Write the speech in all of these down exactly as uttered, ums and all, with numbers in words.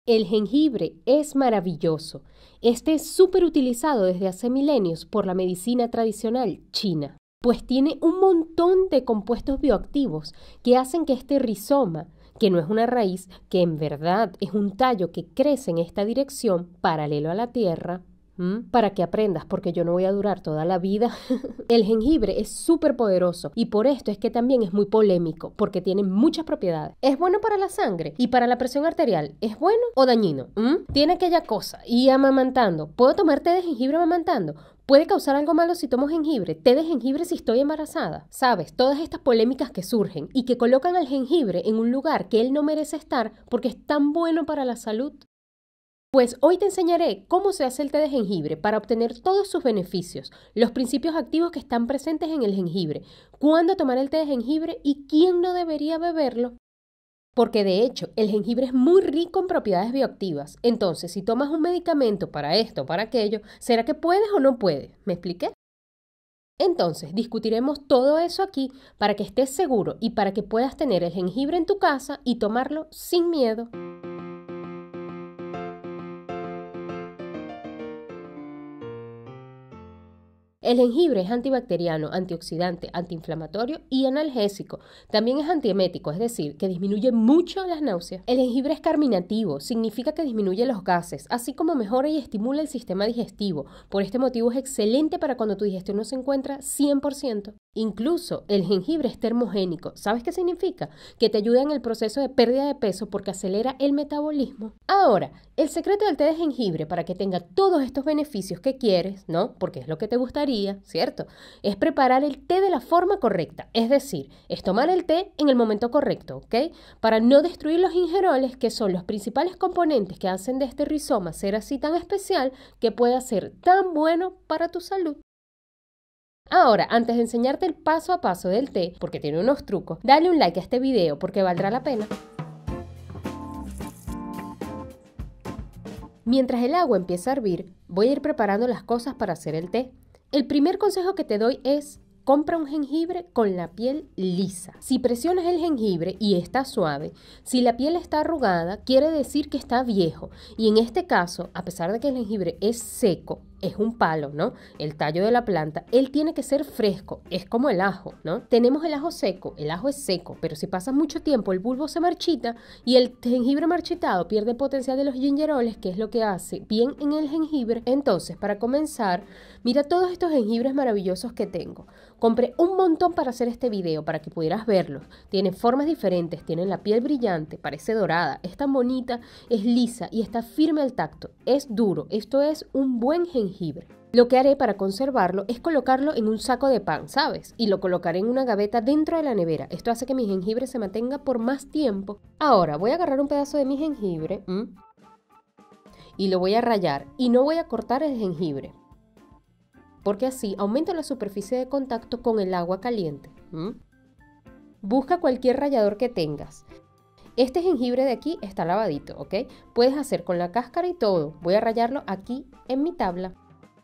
El jengibre es maravilloso. Este es súper utilizado desde hace milenios por la medicina tradicional china, pues tiene un montón de compuestos bioactivos que hacen que este rizoma, que no es una raíz, que en verdad es un tallo que crece en esta dirección paralelo a la tierra, ¿m? Para que aprendas, porque yo no voy a durar toda la vida. El jengibre es súper poderoso y por esto es que también es muy polémico, porque tiene muchas propiedades. ¿Es bueno para la sangre y para la presión arterial? ¿Es bueno o dañino? ¿Mm? Tiene aquella cosa. Y amamantando. ¿Puedo tomar té de jengibre amamantando? ¿Puede causar algo malo si tomo jengibre? ¿Té de jengibre si estoy embarazada? ¿Sabes? Todas estas polémicas que surgen y que colocan al jengibre en un lugar que él no merece estar porque es tan bueno para la salud. Pues hoy te enseñaré cómo se hace el té de jengibre para obtener todos sus beneficios, los principios activos que están presentes en el jengibre, cuándo tomar el té de jengibre y quién no debería beberlo. Porque de hecho, el jengibre es muy rico en propiedades bioactivas. Entonces, si tomas un medicamento para esto o para aquello, ¿será que puedes o no puedes? ¿Me expliqué? Entonces, discutiremos todo eso aquí para que estés seguro y para que puedas tener el jengibre en tu casa y tomarlo sin miedo. El jengibre es antibacteriano, antioxidante, antiinflamatorio y analgésico. También es antiemético, es decir, que disminuye mucho las náuseas. El jengibre es carminativo, significa que disminuye los gases, así como mejora y estimula el sistema digestivo. Por este motivo es excelente para cuando tu digestión no se encuentra cien por ciento. Incluso el jengibre es termogénico. ¿Sabes qué significa? Que te ayuda en el proceso de pérdida de peso porque acelera el metabolismo. Ahora, el secreto del té de jengibre para que tenga todos estos beneficios que quieres, ¿no? Porque es lo que te gustaría, ¿cierto? Es preparar el té de la forma correcta. Es decir, es tomar el té en el momento correcto, ¿ok? Para no destruir los gingeroles, que son los principales componentes que hacen de este rizoma ser así tan especial que pueda ser tan bueno para tu salud. Ahora, antes de enseñarte el paso a paso del té, porque tiene unos trucos, dale un like a este video porque valdrá la pena. Mientras el agua empieza a hervir, voy a ir preparando las cosas para hacer el té. El primer consejo que te doy es: compra un jengibre con la piel lisa. Si presionas el jengibre y está suave, si la piel está arrugada, quiere decir que está viejo. Y en este caso, a pesar de que el jengibre es seco, es un palo, ¿no? El tallo de la planta, él tiene que ser fresco, es como el ajo, ¿no? Tenemos el ajo seco, el ajo es seco, pero si pasa mucho tiempo el bulbo se marchita y el jengibre marchitado pierde el potencial de los gingeroles, que es lo que hace bien en el jengibre. Entonces, para comenzar, mira todos estos jengibres maravillosos que tengo. Compré un montón para hacer este video, para que pudieras verlos. Tienen formas diferentes, tienen la piel brillante, parece dorada, es tan bonita, es lisa y está firme al tacto. Es duro, esto es un buen jengibre. Lo que haré para conservarlo es colocarlo en un saco de pan, ¿sabes? Y lo colocaré en una gaveta dentro de la nevera. Esto hace que mi jengibre se mantenga por más tiempo. Ahora voy a agarrar un pedazo de mi jengibre ¿m? y lo voy a rallar. Y no voy a cortar el jengibre, porque así aumenta la superficie de contacto con el agua caliente. ¿m? Busca cualquier rallador que tengas. Este jengibre de aquí está lavadito, ¿ok? Puedes hacer con la cáscara y todo. Voy a rallarlo aquí en mi tabla.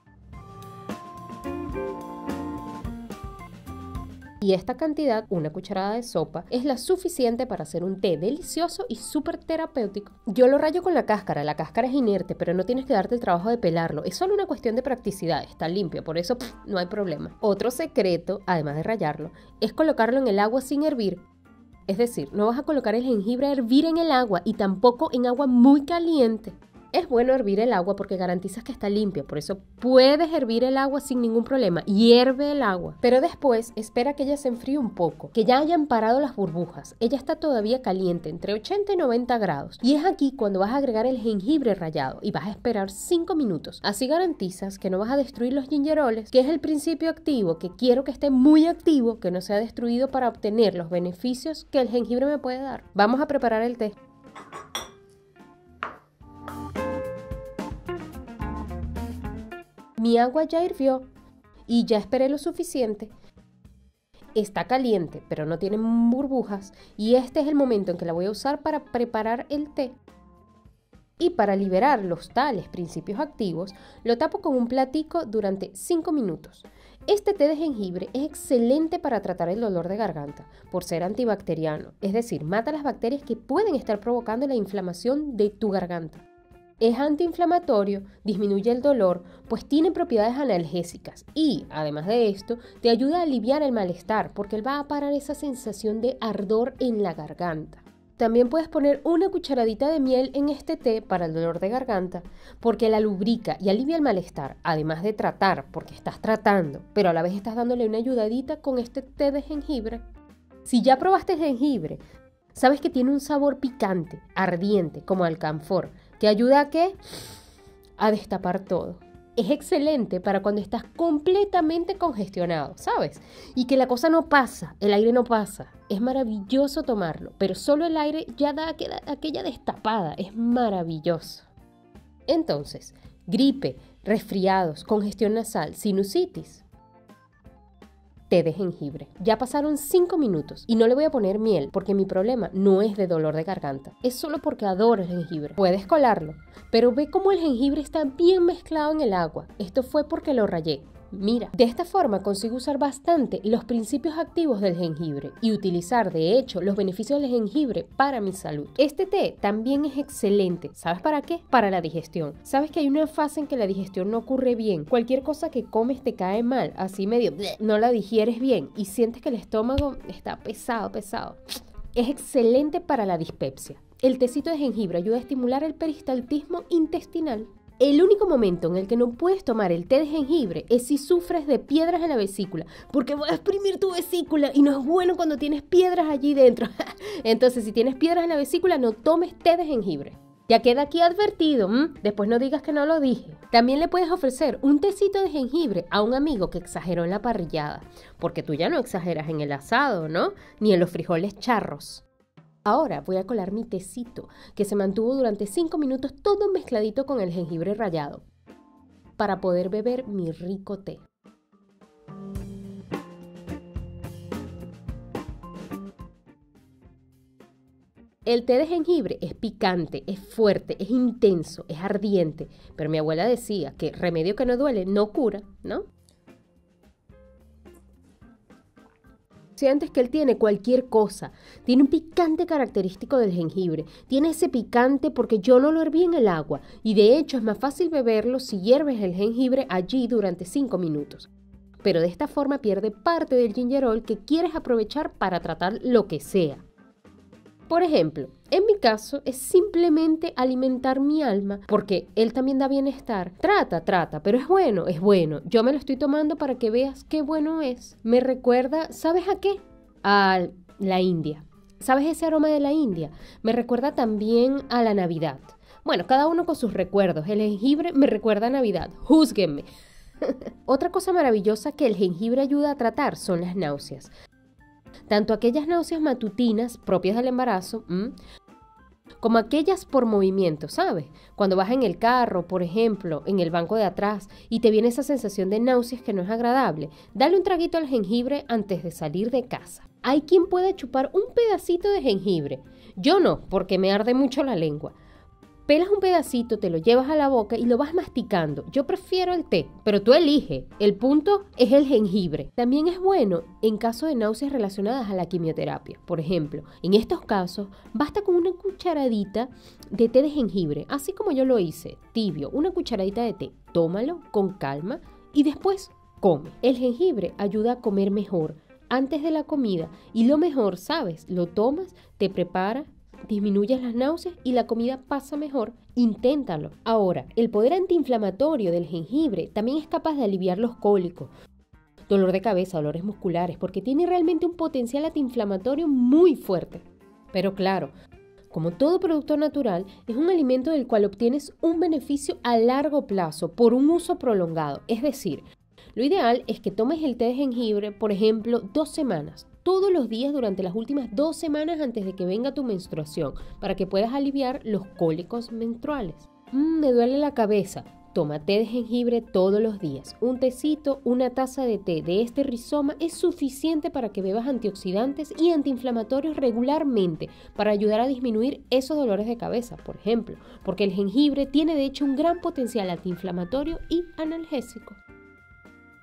Y esta cantidad, una cucharada de sopa, es la suficiente para hacer un té delicioso y súper terapéutico. Yo lo rayo con la cáscara, la cáscara es inerte, pero no tienes que darte el trabajo de pelarlo. Es solo una cuestión de practicidad, está limpio, por eso pff, no hay problema. Otro secreto, además de rallarlo, es colocarlo en el agua sin hervir. Es decir, no vas a colocar el jengibre a hervir en el agua y tampoco en agua muy caliente. Es bueno hervir el agua porque garantizas que está limpia, por eso puedes hervir el agua sin ningún problema, hierve el agua. Pero después espera que ella se enfríe un poco, que ya hayan parado las burbujas. Ella está todavía caliente, entre ochenta y noventa grados. Y es aquí cuando vas a agregar el jengibre rallado y vas a esperar cinco minutos. Así garantizas que no vas a destruir los gingeroles, que es el principio activo, que quiero que esté muy activo, que no sea destruido para obtener los beneficios que el jengibre me puede dar. Vamos a preparar el té. Mi agua ya hirvió y ya esperé lo suficiente. Está caliente, pero no tiene burbujas y este es el momento en que la voy a usar para preparar el té. Y para liberar los tales principios activos, lo tapo con un platico durante cinco minutos. Este té de jengibre es excelente para tratar el dolor de garganta, por ser antibacteriano, es decir, mata las bacterias que pueden estar provocando la inflamación de tu garganta. Es antiinflamatorio, disminuye el dolor, pues tiene propiedades analgésicas y, además de esto, te ayuda a aliviar el malestar, porque él va a parar esa sensación de ardor en la garganta. También puedes poner una cucharadita de miel en este té para el dolor de garganta, porque la lubrica y alivia el malestar, además de tratar, porque estás tratando, pero a la vez estás dándole una ayudadita con este té de jengibre. Si ya probaste el jengibre, sabes que tiene un sabor picante, ardiente, como alcanfor, que ayuda a ¿qué? A destapar todo. Es excelente para cuando estás completamente congestionado, ¿sabes? Y que la cosa no pasa, el aire no pasa. Es maravilloso tomarlo, pero solo el aire ya da aquella, aquella destapada. Es maravilloso. Entonces, gripe, resfriados, congestión nasal, sinusitis. Té de jengibre. Ya pasaron cinco minutos y no le voy a poner miel porque mi problema no es de dolor de garganta, es solo porque adoro el jengibre. Puedes colarlo, pero ve cómo el jengibre está bien mezclado en el agua. Esto fue porque lo rallé. Mira, de esta forma consigo usar bastante los principios activos del jengibre y utilizar de hecho los beneficios del jengibre para mi salud. Este té también es excelente. ¿Sabes para qué? Para la digestión. ¿Sabes que hay una fase en que la digestión no ocurre bien? Cualquier cosa que comes te cae mal, así medio no la digieres bien y sientes que el estómago está pesado, pesado. Es excelente para la dispepsia. El tecito de jengibre ayuda a estimular el peristaltismo intestinal. El único momento en el que no puedes tomar el té de jengibre es si sufres de piedras en la vesícula, porque va a exprimir tu vesícula y no es bueno cuando tienes piedras allí dentro. Entonces, si tienes piedras en la vesícula, no tomes té de jengibre. Ya queda aquí advertido, ¿m? Después no digas que no lo dije. También le puedes ofrecer un tecito de jengibre a un amigo que exageró en la parrillada, porque tú ya no exageras en el asado, ¿no? Ni en los frijoles charros. Ahora voy a colar mi tecito, que se mantuvo durante cinco minutos todo mezcladito con el jengibre rallado, para poder beber mi rico té. El té de jengibre es picante, es fuerte, es intenso, es ardiente, pero mi abuela decía que remedio que no duele no cura, ¿no? Sientes que él tiene cualquier cosa, tiene un picante característico del jengibre, tiene ese picante porque yo no lo herví en el agua y de hecho es más fácil beberlo si hierves el jengibre allí durante cinco minutos. Pero de esta forma pierde parte del gingerol que quieres aprovechar para tratar lo que sea. Por ejemplo, en mi caso es simplemente alimentar mi alma porque él también da bienestar. Trata, trata, pero es bueno, es bueno. Yo me lo estoy tomando para que veas qué bueno es. Me recuerda, ¿sabes a qué? A la India. ¿Sabes ese aroma de la India? Me recuerda también a la Navidad. Bueno, cada uno con sus recuerdos. El jengibre me recuerda a Navidad. Júzguenme. Otra cosa maravillosa que el jengibre ayuda a tratar son las náuseas. Tanto aquellas náuseas matutinas propias del embarazo, ¿m? como aquellas por movimiento, ¿sabes? Cuando vas en el carro, por ejemplo, en el banco de atrás y te viene esa sensación de náuseas que no es agradable, dale un traguito al jengibre antes de salir de casa. Hay quien puede chupar un pedacito de jengibre. Yo no, porque me arde mucho la lengua. Pelas un pedacito, te lo llevas a la boca y lo vas masticando. Yo prefiero el té, pero tú elige. El punto es el jengibre. También es bueno en caso de náuseas relacionadas a la quimioterapia. Por ejemplo, en estos casos, basta con una cucharadita de té de jengibre, así como yo lo hice, tibio, una cucharadita de té. Tómalo con calma y después come. El jengibre ayuda a comer mejor antes de la comida y lo mejor, ¿sabes? Lo tomas, te prepara, disminuyes las náuseas y la comida pasa mejor. Inténtalo. Ahora, el poder antiinflamatorio del jengibre también es capaz de aliviar los cólicos, dolor de cabeza, dolores musculares, porque tiene realmente un potencial antiinflamatorio muy fuerte. Pero claro, como todo producto natural, es un alimento del cual obtienes un beneficio a largo plazo por un uso prolongado. Es decir, lo ideal es que tomes el té de jengibre, por ejemplo, dos semanas. Todos los días durante las últimas dos semanas antes de que venga tu menstruación, para que puedas aliviar los cólicos menstruales. Mm, me duele la cabeza. Toma té de jengibre todos los días. Un tecito, una taza de té de este rizoma es suficiente para que bebas antioxidantes y antiinflamatorios regularmente para ayudar a disminuir esos dolores de cabeza, por ejemplo, porque el jengibre tiene de hecho un gran potencial antiinflamatorio y analgésico.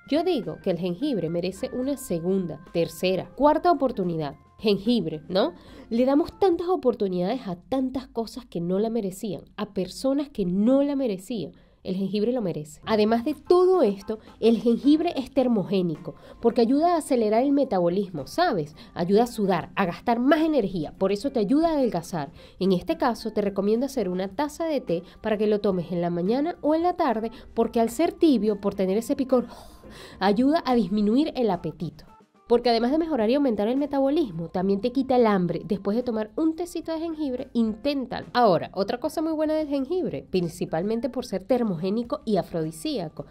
Yo digo que el jengibre merece una segunda, tercera, cuarta oportunidad. Jengibre, ¿no? Le damos tantas oportunidades a tantas cosas que no la merecían, a personas que no la merecían. El jengibre lo merece. Además de todo esto, el jengibre es termogénico porque ayuda a acelerar el metabolismo, ¿sabes? Ayuda a sudar, a gastar más energía, por eso te ayuda a adelgazar. En este caso, te recomiendo hacer una taza de té para que lo tomes en la mañana o en la tarde porque al ser tibio, por tener ese picor, ayuda a disminuir el apetito. Porque además de mejorar y aumentar el metabolismo, también te quita el hambre. Después de tomar un tecito de jengibre, inténtalo. Ahora, otra cosa muy buena del jengibre, principalmente por ser termogénico y afrodisíaco,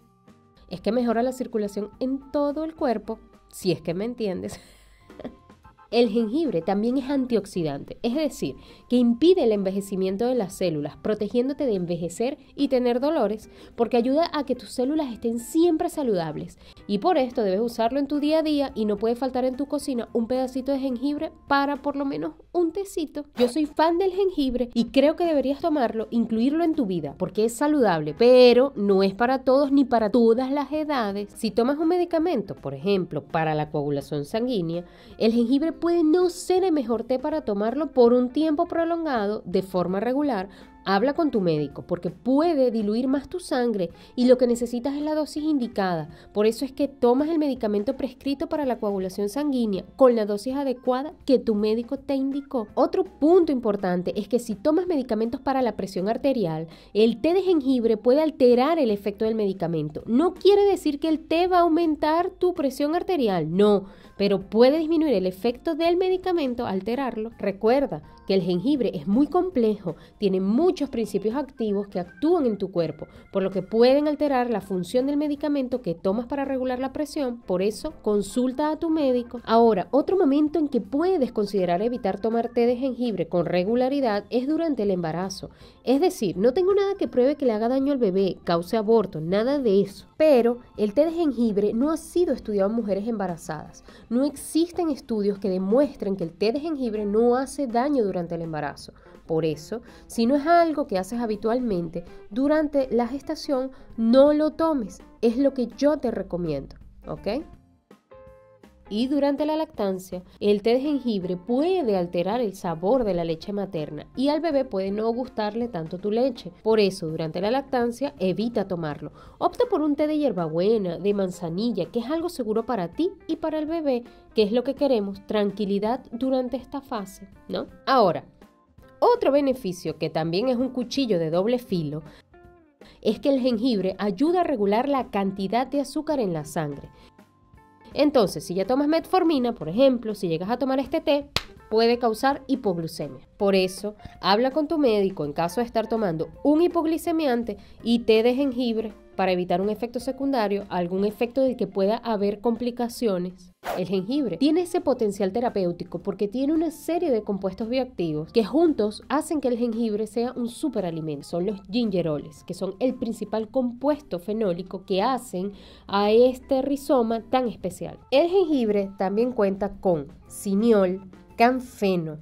es que mejora la circulación en todo el cuerpo, si es que me entiendes. El jengibre también es antioxidante, es decir, que impide el envejecimiento de las células, protegiéndote de envejecer y tener dolores, porque ayuda a que tus células estén siempre saludables. Y por esto debes usarlo en tu día a día y no puede faltar en tu cocina un pedacito de jengibre para por lo menos un tecito. Yo soy fan del jengibre y creo que deberías tomarlo, incluirlo en tu vida, porque es saludable, pero no es para todos ni para todas las edades. Si tomas un medicamento, por ejemplo, para la coagulación sanguínea, el jengibre puede no ser el mejor té para tomarlo por un tiempo prolongado de forma regular. Habla con tu médico porque puede diluir más tu sangre y lo que necesitas es la dosis indicada. Por eso es que tomas el medicamento prescrito para la coagulación sanguínea con la dosis adecuada que tu médico te indicó. Otro punto importante es que si tomas medicamentos para la presión arterial, el té de jengibre puede alterar el efecto del medicamento. No quiere decir que el té va a aumentar tu presión arterial, no, pero puede disminuir el efecto del medicamento, alterarlo. Recuerda que el jengibre es muy complejo, tiene muchos principios activos que actúan en tu cuerpo, por lo que pueden alterar la función del medicamento que tomas para regular la presión. Por eso, consulta a tu médico. Ahora, otro momento en que puedes considerar evitar tomar té de jengibre con regularidad es durante el embarazo. Es decir, no tengo nada que pruebe que le haga daño al bebé, cause aborto, nada de eso. Pero el té de jengibre no ha sido estudiado en mujeres embarazadas. No existen estudios que demuestren que el té de jengibre no hace daño durante el embarazo. Por eso, si no es algo que haces habitualmente durante la gestación, no lo tomes. Es lo que yo te recomiendo, ¿ok? Y durante la lactancia, el té de jengibre puede alterar el sabor de la leche materna y al bebé puede no gustarle tanto tu leche. Por eso, durante la lactancia, evita tomarlo. Opta por un té de hierbabuena, de manzanilla, que es algo seguro para ti y para el bebé, que es lo que queremos, tranquilidad durante esta fase, ¿no? Ahora, otro beneficio que también es un cuchillo de doble filo es que el jengibre ayuda a regular la cantidad de azúcar en la sangre. Entonces, si ya tomas metformina, por ejemplo, si llegas a tomar este té, puede causar hipoglucemia. Por eso, habla con tu médico en caso de estar tomando un hipoglicemiante y té de jengibre para evitar un efecto secundario, algún efecto del que pueda haber complicaciones. El jengibre tiene ese potencial terapéutico porque tiene una serie de compuestos bioactivos que juntos hacen que el jengibre sea un superalimento. Son los gingeroles, que son el principal compuesto fenólico que hacen a este rizoma tan especial. El jengibre también cuenta con cineol, canfeno,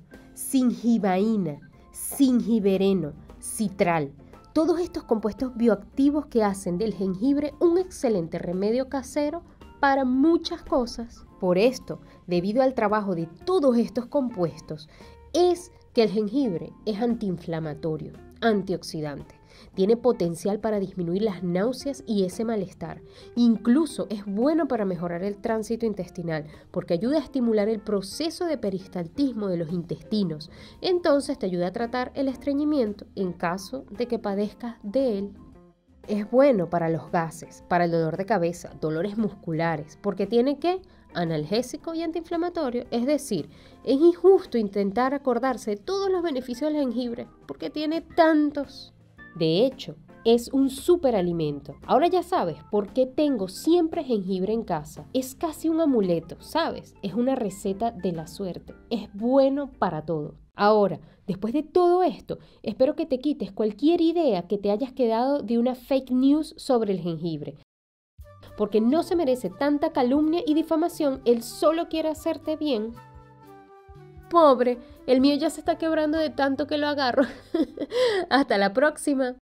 zingibaína, zingibereno, citral. Todos estos compuestos bioactivos que hacen del jengibre un excelente remedio casero para muchas cosas. Por esto, debido al trabajo de todos estos compuestos, es que el jengibre es antiinflamatorio, antioxidante. Tiene potencial para disminuir las náuseas y ese malestar. Incluso es bueno para mejorar el tránsito intestinal porque ayuda a estimular el proceso de peristaltismo de los intestinos. Entonces te ayuda a tratar el estreñimiento en caso de que padezcas de él. Es bueno para los gases, para el dolor de cabeza, dolores musculares, porque tiene ¿qué? Analgésico y antiinflamatorio. Es decir, es injusto intentar acordarse de todos los beneficios del jengibre porque tiene tantos. De hecho, es un superalimento. Ahora ya sabes por qué tengo siempre jengibre en casa. Es casi un amuleto, ¿sabes? Es una receta de la suerte. Es bueno para todo. Ahora, después de todo esto, espero que te quites cualquier idea que te hayas quedado de una fake news sobre el jengibre. Porque no se merece tanta calumnia y difamación. Él solo quiere hacerte bien. Pobre, el mío ya se está quebrando de tanto que lo agarro. Hasta la próxima.